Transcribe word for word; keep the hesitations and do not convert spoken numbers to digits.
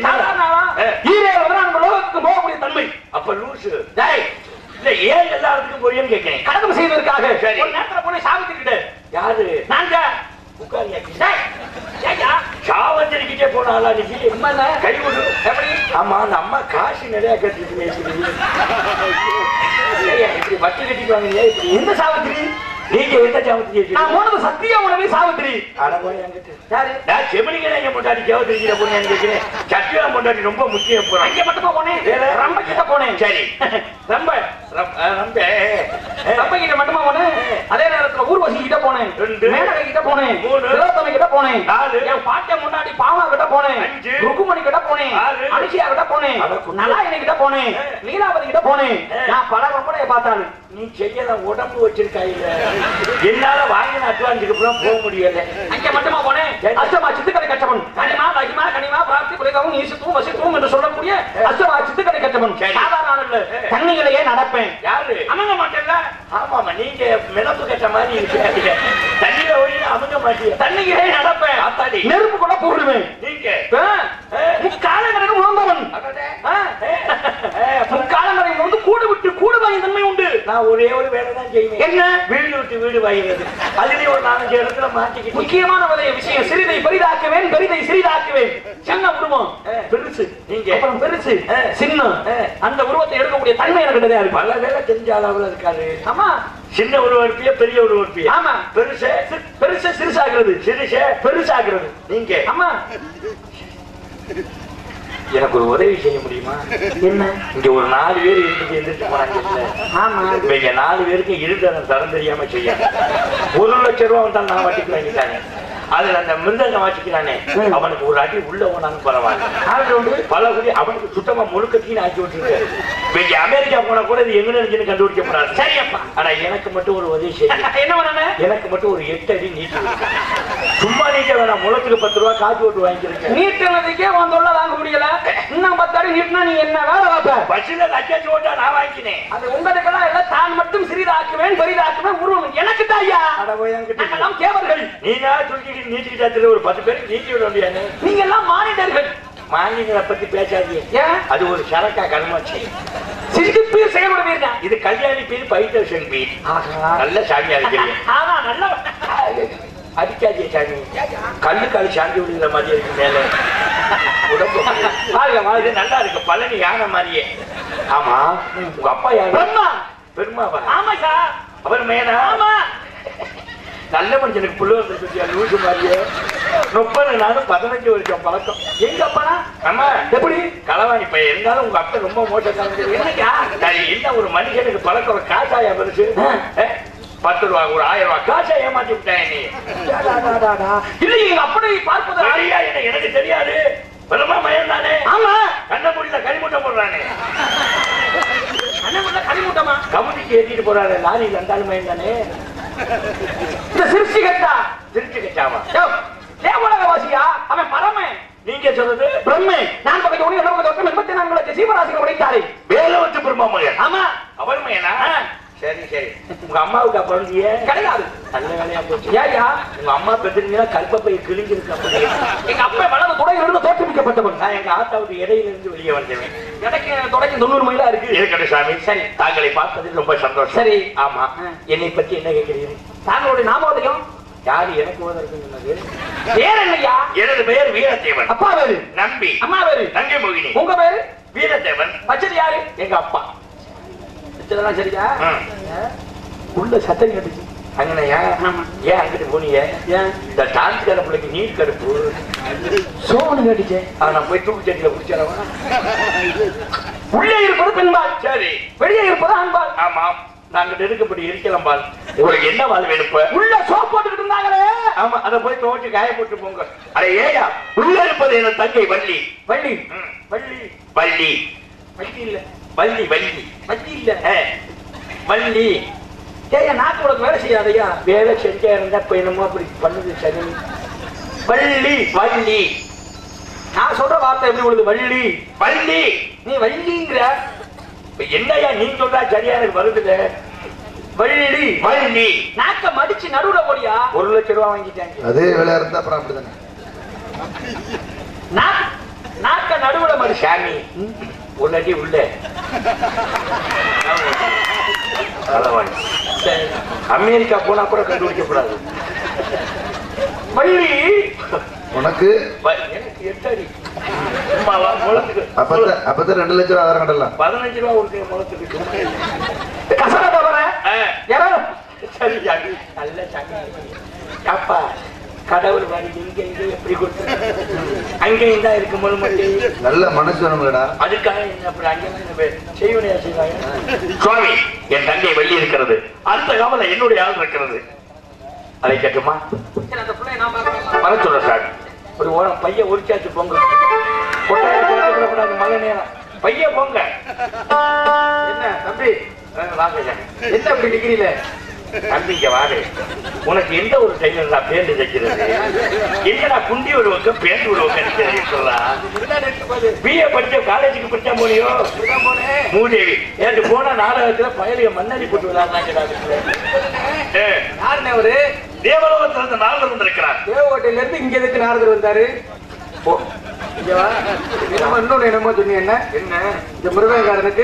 லோகத்துக்கு போகக்கூடிய தன்மை. அப்ப லூசு இல்ல ஏன் எல்லாத்துக்கும் போயேன்னு கேட்கிறேன். கடமை செய்வதற்காக ஒரு நேரத்துல போன சாவித்திரிக்கிட்ட யாரு நாங்க சாவத்திரிக்கிட்டே போனாலா நீங்க கை விடு. ஆமா அந்த அம்மா காசு நிறைய கட்டிட்டு இப்படி வட்டி கட்டிக்குவாங்க. எந்த சாவித்திரி நீங்க எந்த சாவித்திரி? நான் போனது சத்தியா உணவே சாவித்திரி. செமனிங்க பொண்டாட்டி சாவித்திரிக்கிட்ட போனேன்னு கேட்கிறேன். சத்தியா பொண்டாட்டி ரொம்ப முக்கியம். போறேன் அங்க மட்டுமா போனேன், ரொம்ப கிட்ட போனேன். சரி ரொம்ப ரொம்ப ரொம்ப கிட்ட மட்டுமா போனேன். அதே நேரத்துல ஊர்வசி கிட்ட போனேன், மேடகை கிட்ட போனேன், திலோத்தமை கிட்ட போனேன், என் பாட்டிய முன்னாடி பாவா கிட்ட போனேன், ருக்குமணி கிட்ட போனேன், அனுஷியா கிட்ட போனேன், நலாயினி கிட்ட போனேன், லீலாவதி கிட்ட போனேன். நான் பல ரொம்படைய பார்த்தாரு. நீ செய்யலாம் உடம்பு வச்சிருக்கா இல்ல என்னால வாங்கின அட்வான்ஸுக்கு அப்புறம் போக முடியல. அங்க மட்டுமா போனேன். அஷ்டமா சித்துக்கடை கட்டவன் கனிமா லகிமா கனிமா பிராப்தி புரிதவும் ஈசுத்துவம் வசித்துவம் என்று சொல்லக்கூடிய அஷ்டமா சித்துக்கடை கட்டவன் சாதாரண இல்ல. தண்ணிகளையே நடப்பேன். யாரு அமங்க மாட்டேன்ல? ஆமாமா நீங்க மிளப்பு கட்ட மாதிரி இருக்கு. தண்ணியில ஓடி அமங்க மாட்டீங்க. தண்ணிகளே நடப்பேன். அத்தாடி நெருப்பு கூட போடுவேன். நீங்க முக்காலங்கரைக்கு உணர்ந்தவன். முக்காலங்கரை வந்து கூடு விட்டு கூடு வாங்கி தன்மை உண்டு. நான் ஒரே ஒரு வேலை தான் செய்வேன். என்ன? வீடு விட்டு வீடு வாங்கிறது. அதுலயும் ஒரு நாலஞ்சு இடத்துல மாட்டிக்கிட்டு முக்கியமான விஷயம் சிறிதை பெரிதாக்குவேன், பெரிதை சிறிதாக்குவேன். சின்ன உருவம் பெருசு, நீங்க அப்புறம் பெருசு சின்ன அந்த உருவத்தை எடுக்கக்கூடிய தன்மை எனக்கு கிடையாது. பல வேலை தெரிஞ்ச அளவுல இருக்காது. ஆமா சின்ன உருவம் இருப்பிய பெரிய உருவம் இருப்பிய. ஆமா பெருசு பெருசு சிறுசாகிறது, சிறுசு பெருசாகிறது. நீங்க ஆமா எனக்கு ஒரு உதவி செய்ய முடியுமா? என்ன? இங்க ஒரு நாலு பேர் இருந்து எந்திரிச்சு போனாங்க. ஆமா இங்க நாலு பேருக்கு இருந்த தரம் தெரியாம செய்ய ஒரு லட்சம் ரூபா வந்தாலும் நான் வட்டிக்கு வாங்கிட்டாங்க. அதுல அந்த மிருதங்க வாசிக்கிறானே அவனுக்கு ஒரு அடி உள்ள போனாலும் பரவாயில்ல. பல குடி அவனுக்கு சுத்தமா முழுக்கத்தையும் ஆக்கி விட்டுருக்காரு. இங்க அமெரிக்கா போனா கூட இது எங்க நினைச்சுன்னு கண்டுபிடிக்க போறாரு. சரியப்பா ஆனா எனக்கு மட்டும் ஒரு உதவி செய்ய. என்ன பண்ண? எனக்கு மட்டும் ஒரு எட்டு அடி நீட்டு. சும்மா நீட்ட வேணாம், முளத்துக்கு பத்து ரூபா காசு ஓட்டு வாங்கிருக்கேன். நீட்டினதுக்கே வந்தோட வாங்க முடியல. இன்னும் பத்து அடி நீட்டினா நீ என்ன வேலை பார்ப்ப? பஸ்ல லட்சம் ஓட்டா நான் வாங்கினேன். அது உங்களுக்கெல்லாம் இல்ல, தான் மட்டும் சிறிதாக்குவேன் பெரிதாக்குவேன் உருவம் எனக்கு தாயா. நாங்கெல்லாம் கேவர்கள். நீங்க துணிக்கிட்டு நீட்டிக்கிட்டாத்துல ஒரு பத்து பேருக்கு நீட்டி விட முடியாது. நீங்க எல்லாம் மானிடர்கள். மானிடரை பத்தி பேசாதீங்க. அது ஒரு சரக்கா கர்மாச்சு. சிறிது பேர் செயல்படுவீங்க. இது கல்யாணி பேர் பைத்தர்ஷன் பேர். நல்ல சாமியா இருக்கிறீங்க. ஆனா நல்ல அடிக்காதிய சாமி. கல்லு காலி சாந்தி விடுகிற மாதிரி இருக்கு. மேல உடம்பு வாழ்க வாழ்க நல்லா இருக்கு. பழனி யானை மாதிரியே. ஆமா உங்க அப்பா யாரு? பெருமா. பெருமாவா? ஆமா சார். அவர் மேனா? ஆமா. நல்ல மனுஷனுக்கு புள்ள வந்து லூசு மாதிரியே. முப்பது நாளும் பதினஞ்சு வருஷம் பழக்கம். எங்க அப்பனா? ஆமா எப்படி களவாணி பையன் இருந்தாலும் உங்க அப்பா ரொம்ப மோசக்காரங்க. என்னக்கா சரி என்ன ஒரு மனுஷனுக்கு பழக்கம் ஒரு காசாயா பெருசு? பத்து ரூபா ஒரு ஆயிரம் ரூபாய் காசா ஏமாத்தி விட்டேன். நீ இல்ல எங்க அப்படி பார்ப்பது எனக்கு தெரியாது. பெருமா மயம் தானே? ஆமா கண்ணமூடியில கனிமூட்டை போடுறானே. கண்ணமூடியில கனிமூட்டமா கமுதிக்கு ஏற்றிட்டு போறாரு. லாரியில் இருந்தாலும் மயம் தானே. இந்த சிரிச்சு கட்டா சிரிச்சு கட்டாவா தேவலகவாசியா? அவன் பரமே. நீங்க சொல்றது பிரம்மே. நான் பக்கத்து ஒண்ணு என்ன பக்கத்து எண்பத்தி நான்கு லட்சம் சீவராசிகள் உடைத்தாரு. வேலவத்து பிரம்மா மகன். ஆமா அவன் மகனா? சரி சரி. உங்க அம்மாவுக்கு பிறந்திய கிடையாது. நல்ல வேலையா போச்சு. ஏயா உங்க அம்மா பெற்றீங்கன்னா கல்பப்பை கிழிஞ்சிருக்கு. அப்படி எங்க அப்பா வளர்ந்து தொடங்கி இருந்து தோற்றுவிக்கப்பட்டவன். நான் எங்க ஆத்தாவுக்கு இடையில இருந்து வெளியே வந்தேன். எனக்கு தொடங்கி தொண்ணூறு மைலா இருக்கு. இருக்கட்டும் சாமி. சரி தாங்களை பார்த்தது ரொம்ப சந்தோஷம். சரி ஆமா என்னை பத்தி என்ன கேட்கிறீங்க? தாங்களுடைய நாமோதயம் யாரு? எனக்கு ஓதற்கு பேர் என்னையா? எனது பெயர் வீரதேவன். அப்பா பேரு நம்பி. அம்மா பேரு நங்கை மோகினி. உங்க பேரு வீரதேவன். பச்சது யாரு? எங்க அப்பா. சரியா உள்ள சத்தம் கட்டுச்சு. அங்கனையா ஏன் அங்கிட்டு போனீங்க? இந்த டான்ஸ் கடை பிள்ளைக்கு நீர் கடுப்பு சோனு கட்டுச்சேன். நான் போய் தூக்கு செடியில குடிச்சிடவா? உள்ளே இருப்பது பெண்பால். சரி வெளியே இருப்பது ஆண்பால். ஆமா நாங்க நெருக்கப்படி இருக்கலாம் பால். உங்களுக்கு என்ன வாழ் வேணும்? உள்ள சோப் போட்டுக்கிட்டு இருந்தாங்களே. ஆமா அதை போய் துவச்சு காய போட்டு போங்க. அட ஏயா உள்ள இருப்பது என்ன தங்கை வள்ளி. வள்ளி வள்ளி வள்ளி வள்ளி இல்ல வள்ளி வள்ளி வள்ளி இல்ல வள்ளி. ஏயா நாக்கு உனக்கு வேலை செய்யாதையா? வேலை செஞ்சா இருந்தா இப்ப என்னமோ அப்படி பண்ணுது. சரி வள்ளி வள்ளி. நான் சொல்ற வார்த்தை எப்படி உள்ளது? வள்ளி வள்ளி. நீ வள்ளிங்கிற என்னையா நீ சொல்றா சரியா எனக்கு வருதுல. வள்ளி வள்ளி. நாக்க மடிச்சு நடுவுல போடியா. ஒரு லட்சம் ரூபாய் வாங்கிட்டாங்க. அதே வேலையா இருந்தா அப்புறம் அப்படிதானே. நாக்க நடுவுல மாதிரி சாமி உள்ளடி உள்ள அமெரிக்கா போனா கூட கண்டுபிடிக்க கூடாது. வள்ளி உனக்கு எனக்கு எட்டடி முளத்துக்கு அப்பதான் ரெண்டு லட்சம் ரூபா ஆதாரம் கட்டலாம். பதினஞ்சு ரூபா ஒரு முளத்துக்கு கசர தவிர சரி சாமி நல்ல சாமி. அப்பா கடவுள் மாதிரி இங்க இங்க எப்படி கொடுத்து அங்கேயும் தான் இருக்கும்போது மட்டும் நல்ல மனசு வேணும்லடா. அதுக்காக அப்படி அங்கே செய்வனையா செய்வாங்க. சுவாமி என் தங்கை வெள்ளி இருக்கிறது, அடுத்த காவல என்னுடைய ஆள் இருக்கிறது. அதை கேட்டுமா வர சொல்ற சார். ஒரு ஓரம் பைய உரிச்சாச்சு பொங்க கூடாது மழை நேரம் பைய பொங்க. என்ன தம்பி வாங்க என்ன அப்படி நிக்கிறீல தம்பிங்க வாரு. உனக்கு எந்த ஒரு டைலர் நான் பேண்டு தைக்கிறது என்னடா குண்டி ஒரு பக்கம் பேண்டு ஒரு பக்கம் சொல்லலாம். பிஏ படிச்ச காலேஜுக்கு படிச்சா போனியோ மூதேவி ஏற்று போன நாடகத்துல பயலிய மண்ணடி போட்டு விளையாடுறாங்க. ஒரு தேவலோகத்துல இருந்து நாரதர் வந்திருக்கிறார். தேவகோட்டையில இருந்து இங்க எதுக்கு நாரதர் வந்தாரு? இன்னொன்னு என்னமோ சொன்னி என்ன என்ன இந்த முருகன்காரனுக்கு